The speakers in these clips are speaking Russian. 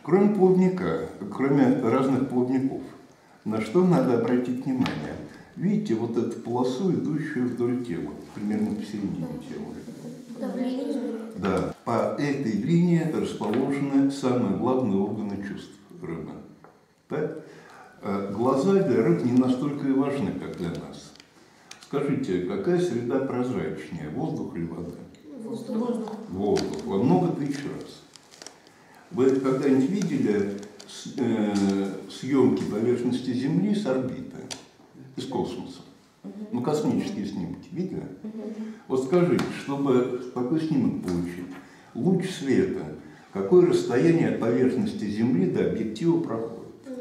Кроме плавника, кроме разных плавников, на что надо обратить внимание? Видите, вот эту полосу, идущую вдоль тела, примерно посередине тела. Да, по этой линии расположены самые главные органы чувств рыбы. Так? Глаза для рыб не настолько и важны, как для нас. Скажите, какая среда прозрачнее, воздух или вода? Воздух. Воздух, во много тысяч раз. Вы когда-нибудь видели съемки поверхности Земли с орбиты, из космоса? Ну, космические снимки, видели? Вот скажите, чтобы такой снимок получить, луч света, какое расстояние от поверхности Земли до объектива проходит?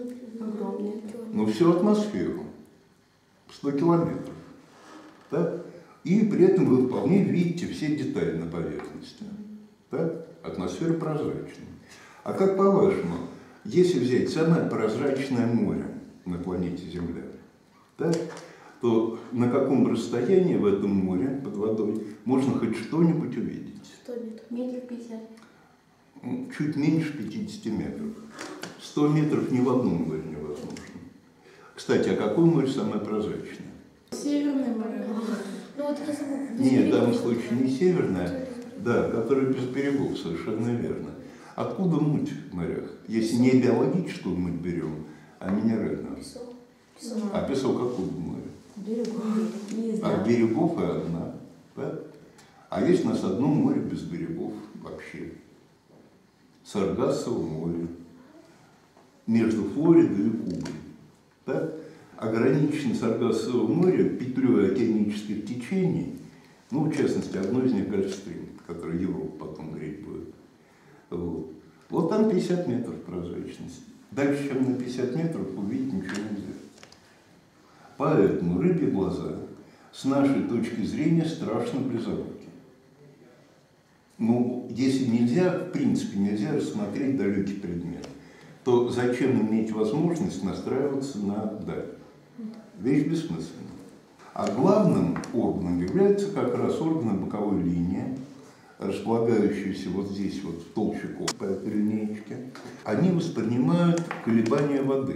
Ну, всю атмосферу. 100 километров. Так? И при этом вы вполне видите все детали на поверхности. Так? Атмосфера прозрачная. А как по-вашему, если взять самое прозрачное море на планете Земля, так, то на каком расстоянии в этом море под водой можно хоть что-нибудь увидеть? 100 метров. Метров 50. Чуть меньше 50 метров. 100 метров ни в одном море невозможно. Кстати, а какое море самое прозрачное? Северное море. Ну, вот нет, в данном случае не северное, да, которое без берегов, совершенно верно. Откуда муть в морях? Если не биологическую муть берем, а минеральную. Песок. А песок откуда в море? Берегов. От берегов и одна. Да? А есть у нас одно море без берегов вообще. Саргассово море. Между Флоридой и Кубой. Да? Ограничено Саргассово море петлей океанических течений, ну, в частности, одно из них Гольфстрим, который Европу потом греть будет. Вот там 50 метров прозрачности. Дальше, чем на 50 метров, увидеть ничего нельзя. Поэтому рыбьи глаза с нашей точки зрения страшно близоруки. Ну, если нельзя, в принципе, нельзя рассмотреть далекий предмет, то зачем иметь возможность настраиваться на даль? Вещь бессмысленная. А главным органом является как раз органы боковой линии, располагающиеся вот здесь, вот в толще кожи, по этой линеечке. Они воспринимают колебания воды.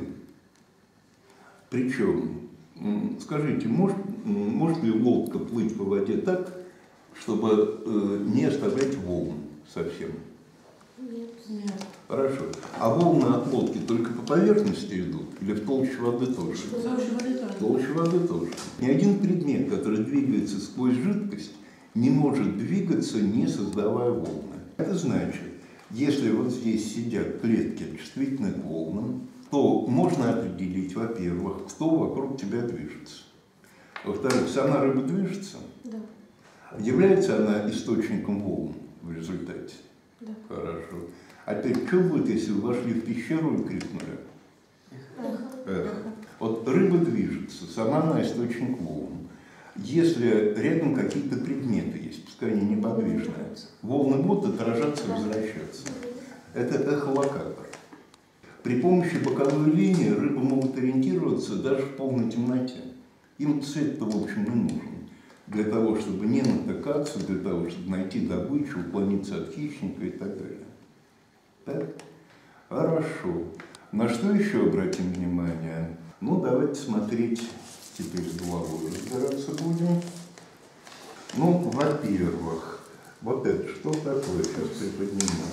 Причем, скажите, может ли лодка плыть по воде так, чтобы не оставлять волн совсем? Нет. Хорошо. А волны от лодки только по поверхности идут или в толще воды тоже? В толще воды тоже. В толще воды тоже. Ни один предмет, который двигается сквозь жидкость, не может двигаться, не создавая волны. Это значит, если вот здесь сидят клетки, чувствительные к волнам, то можно определить, во-первых, кто вокруг тебя движется. Во-вторых, сама рыба движется? Да. Является она источником волн в результате? Да. Хорошо. А теперь, что будет, если вы вошли в пещеру и крикнули? Эхо. Вот рыба движется, сама она источник волн. Если рядом какие-то предметы есть, пускай они неподвижные, волны будут отражаться и возвращаться. Это эхолокатор. При помощи боковой линии рыбы могут ориентироваться даже в полной темноте. Им цвет-то, в общем, не нужен. Для того, чтобы не натыкаться, для того, чтобы найти добычу, уклониться от хищника и так далее. Так? Хорошо. На что еще обратим внимание? Ну, давайте смотреть, теперь с головой разбираться будем. Ну, во-первых, вот это что такое? Сейчас приподниму.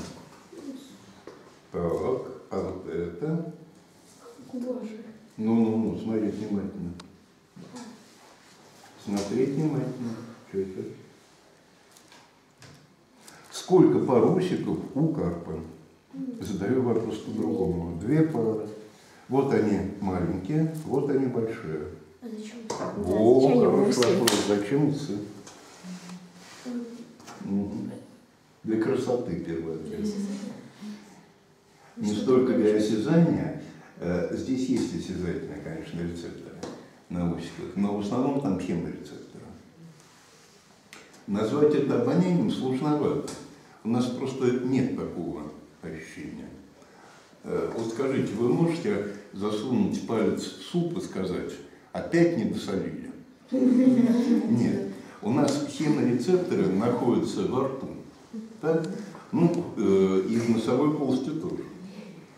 Так, а вот это? Боже. Ну, смотреть внимательно. Смотреть внимательно. Что это? Сколько пар усиков у карпа? Задаю вопрос по-другому. 2 пары. Вот они маленькие, вот они большие. А зачем? О, хороший вопрос. Зачем усы? Для красоты, первое. Не столько для осязания. Здесь есть осязательные, конечно, рецепторы на усиках, но в основном там хеморецепторы. Назвать это обонянием сложновато. У нас просто нет такого ощущения. Вот скажите, вы можете засунуть палец в суп и сказать, опять не досолили? Нет. У нас хеморецепторы находятся во рту. Так? Ну, и в носовой полости тоже.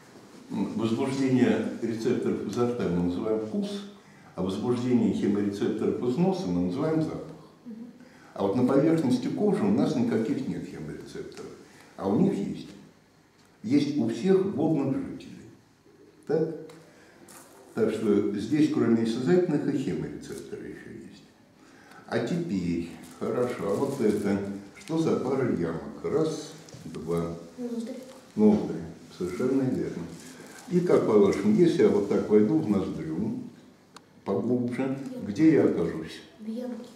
возбуждение рецепторов изо рта мы называем вкус, а возбуждение хеморецепторов из носа мы называем запах. А вот на поверхности кожи у нас никаких нет хеморецепторов, а у них есть. Есть у всех водных жителей. Так? Так что здесь, кроме осязательных, и хеморецепторы еще есть. А теперь, хорошо, а вот это, что за пара ямок? Раз, два. Ноздри. Совершенно верно. И как по-вашему, если я вот так войду в ноздрю, поглубже, где я окажусь? В ямке.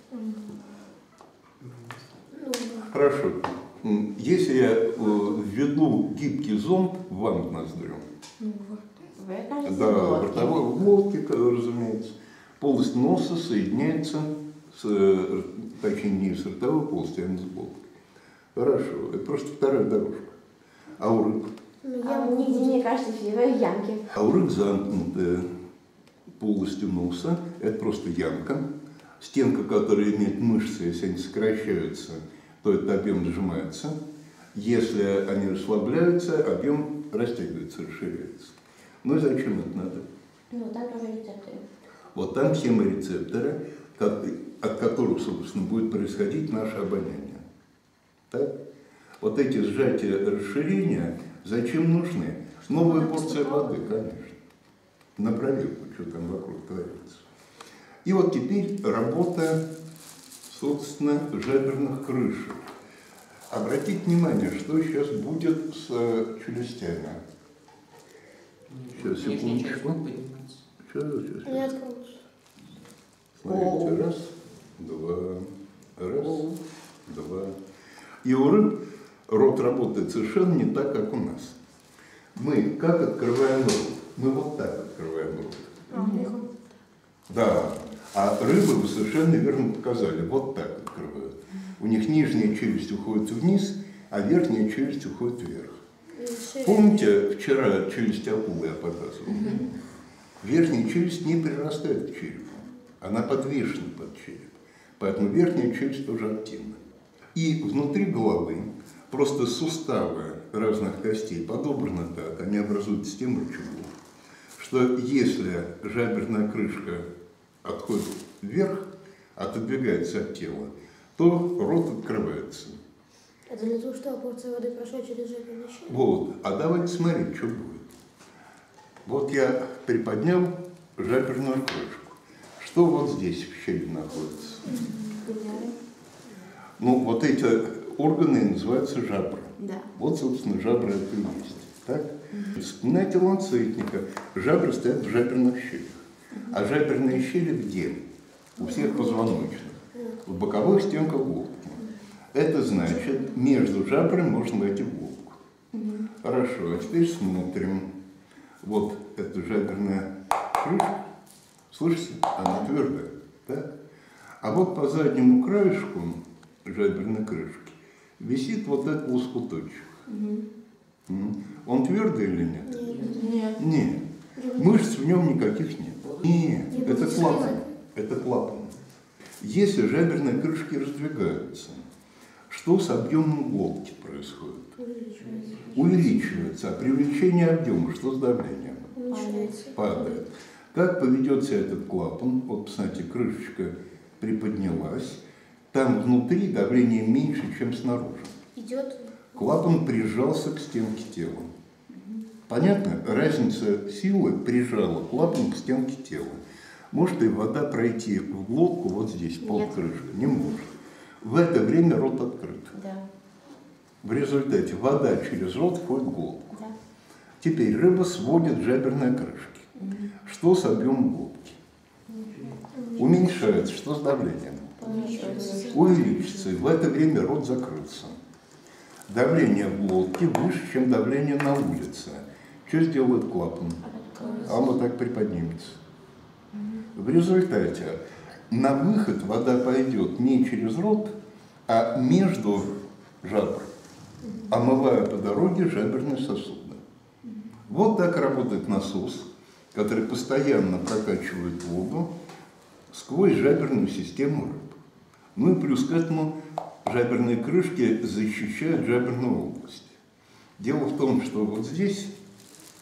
Хорошо. Если я введу гибкий зонд вам в ноздрю, да, в ротовой глотке, разумеется, полость носа соединяется точнее, не с ротовой полостью, а с глоткой. Хорошо. Это просто вторая дорожка. А у рыб? Нигде, мне кажется, в ямке. А у рыб замкнутая полостью носа. Это просто ямка. Стенка, которая имеет мышцы, если они сокращаются, то этот объем сжимается. Если они расслабляются, объем растягивается, расширяется. Ну и зачем это надо? Ну, там тоже рецепторы. Вот там хеморецепторы, от которых, собственно, будет происходить наше обоняние. Так? Вот эти сжатия, расширения зачем нужны? Новая порция воды, конечно. На проверку, что там вокруг творится. И вот теперь работа, собственно, жаберных крышек. Обратите внимание, что сейчас будет с челюстями. Сейчас, секундочку. Сейчас. Не откроется. Смотрите, раз, два. И у рыб рот работает совершенно не так, как у нас. Мы как открываем рот? Мы вот так открываем рот. Да. А рыбы, вы совершенно верно показали, вот так открывают. У них нижняя челюсть уходит вниз, а верхняя челюсть уходит вверх. Помните, вчера челюсть акулы я показывал? Верхняя челюсть не прирастает к черепу, она подвешена под череп. Поэтому верхняя челюсть тоже активна. И внутри головы просто суставы разных костей подобраны так, они образуют систему рычагов, что если жаберная крышка отходит вверх, отодвигается от тела, то рот открывается. Это для того, чтобы порция воды прошла через жаберную щель? Вот. А давайте смотреть, что будет. Вот я приподнял жаберную крышку. Что вот здесь в щели находится? Ну, вот эти органы называются жабры. Да. Вот, собственно, жабры это и есть. Так? Вспоминайте ланцетника. Жабры стоят в жаберных щелях. А жаберные щели где? У всех позвоночных. В боковых стенках глотки. Это значит, между жабрами можно войти в глотку. Хорошо, а теперь смотрим. Вот эта жаберная крышка. Слышите? Она твердая. Так? А вот по заднему краешку жаберной крышки висит вот этот лоскуточек. Он твердый или нет? Нет. Нет. Мышц в нем никаких нет. Нет, это клапан. Это клапан. Если жаберные крышки раздвигаются, что с объемом глотки происходит? Увеличивается. А при увеличении объема что с давлением? Падает. Как поведет себя этот клапан? Вот, посмотрите, крышечка приподнялась. Там внутри давление меньше, чем снаружи. Идет. Клапан прижался к стенке тела. Понятно? Разница силы прижала клапан к стенке тела. Может ли вода пройти в глотку вот здесь, полкрышка? Не может. В это время рот открыт. Да. В результате вода через рот входит в глотку. Да. Теперь рыба сводит жаберные крышки. Что с объемом глотки? Уменьшается. Что с давлением? Увеличится. И в это время рот закрылся. Давление в глотке выше, чем давление на улице. Что сделает клапан? А он вот так приподнимется. В результате на выход вода пойдет не через рот, а между жабр, омывая по дороге жаберные сосуды. Вот так работает насос, который постоянно прокачивает воду сквозь жаберную систему рыб. Ну и плюс к этому жаберные крышки защищают жаберную область. Дело в том, что вот здесь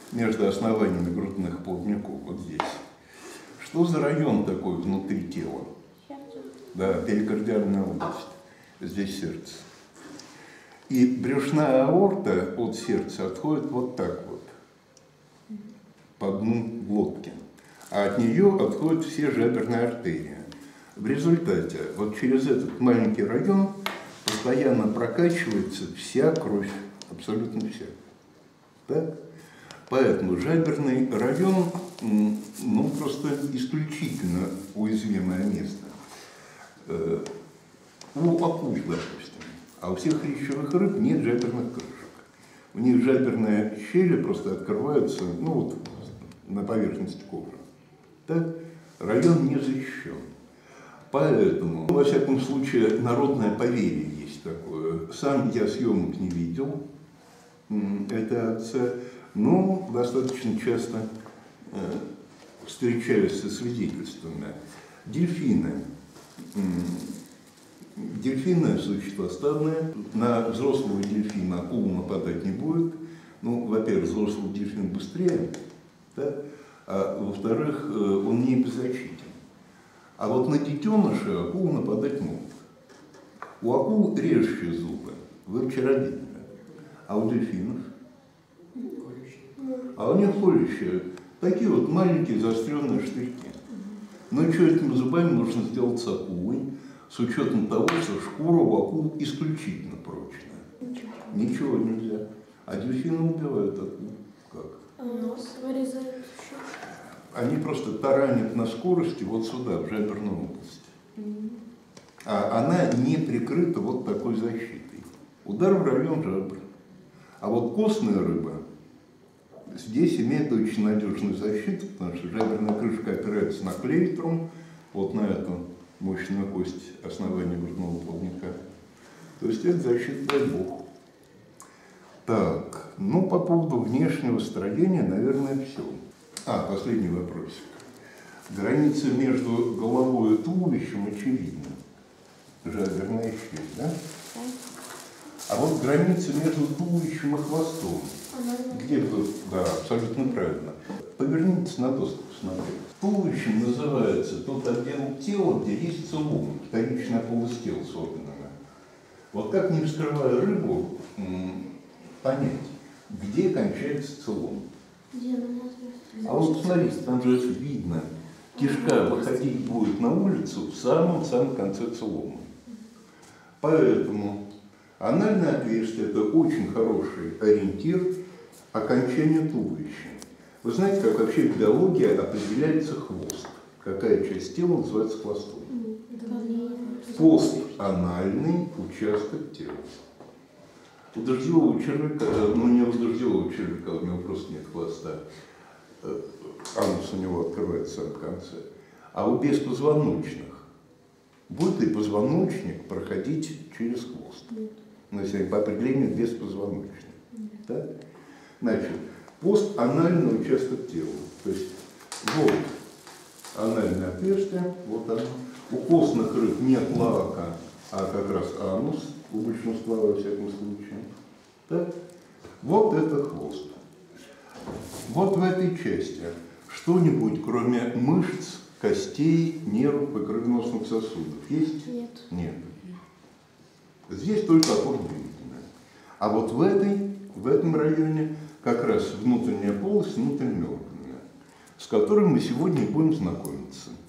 между основаниями грудных плавников, вот здесь. Что за район такой внутри тела? Да, перикардиальная область. Здесь сердце. И брюшная аорта от сердца отходит вот так вот, по дну глотки. А от нее отходят все жаберные артерии. В результате вот через этот маленький район постоянно прокачивается вся кровь, абсолютно вся. Так? Поэтому жаберный район, ну, просто исключительно уязвимое место. У акул, допустим, а у всех хрящевых рыб нет жаберных крышек. У них жаберные щели просто открываются, ну, вот, на поверхности кожи. Так? Район не защищен. Поэтому, во всяком случае, народное поверье есть такое. Сам я съемок не видел этой акции, но достаточно часто встречаюсь со свидетельствами. Дельфины. Дельфины существа стадные. На взрослого дельфина акула нападать не будет. Ну, во-первых, взрослый дельфин быстрее, да? А во-вторых, он не беззащитен. А вот на детеныша акулы нападать могут. У акул режущие зубы, выручеродительные. А у дельфинов? А у них колющие. Такие вот маленькие заостренные штырьки. Но что этими зубами можно сделать с акулой, с учетом того, что шкура у акул исключительно прочная? Ничего нельзя. А дельфины убивают акул. Как? Нос вырезают еще. Они просто таранят на скорости вот сюда, в жаберную область. А она не прикрыта вот такой защитой. Удар в район жабр. А вот костная рыба здесь имеет очень надежную защиту, потому что жаберная крышка опирается на клейтрум, вот на эту мощную кость основания грудного плавника. То есть это защита, дай бог. Так, ну по поводу внешнего строения, наверное, все. Последний вопросик. Граница между головой и туловищем очевидна. Жаберная щель, да? А вот граница между туловищем и хвостом. Где тут? Да, абсолютно правильно. Повернитесь на доску, смотрите. Туловищем называется тот отдел тела, где есть целлом, вторичная полость тела с органами. Вот как, не вскрывая рыбу, понять, где кончается целлом? А вот смотрите, там же видно, кишка выходить будет на улицу в самом-самом конце целлома. Поэтому анальное отверстие – это очень хороший ориентир окончания туловища. Вы знаете, как вообще в биологии определяется хвост? Какая часть тела называется хвостом? Постанальный участок тела. У дождевого червяка, ну не у дождевого червяка, у него просто нет хвоста. Анус у него открывается в конце. А у беспозвоночных будет ли позвоночник проходить через хвост? Ну, если по определению беспозвоночник. Так? Значит, постанальный участок тела. То есть вот анальное отверстие, вот оно. У костных рыб нет лака, а как раз анус, у большинства во всяком случае. Так? Вот это хвост. Вот в этой части что-нибудь, кроме мышц, костей, нервов и кровеносных сосудов есть? Нет. Нет. Здесь только опорно-двигательная. А вот в этом районе как раз внутренняя полость, внутреннемёркная, с которой мы сегодня будем знакомиться.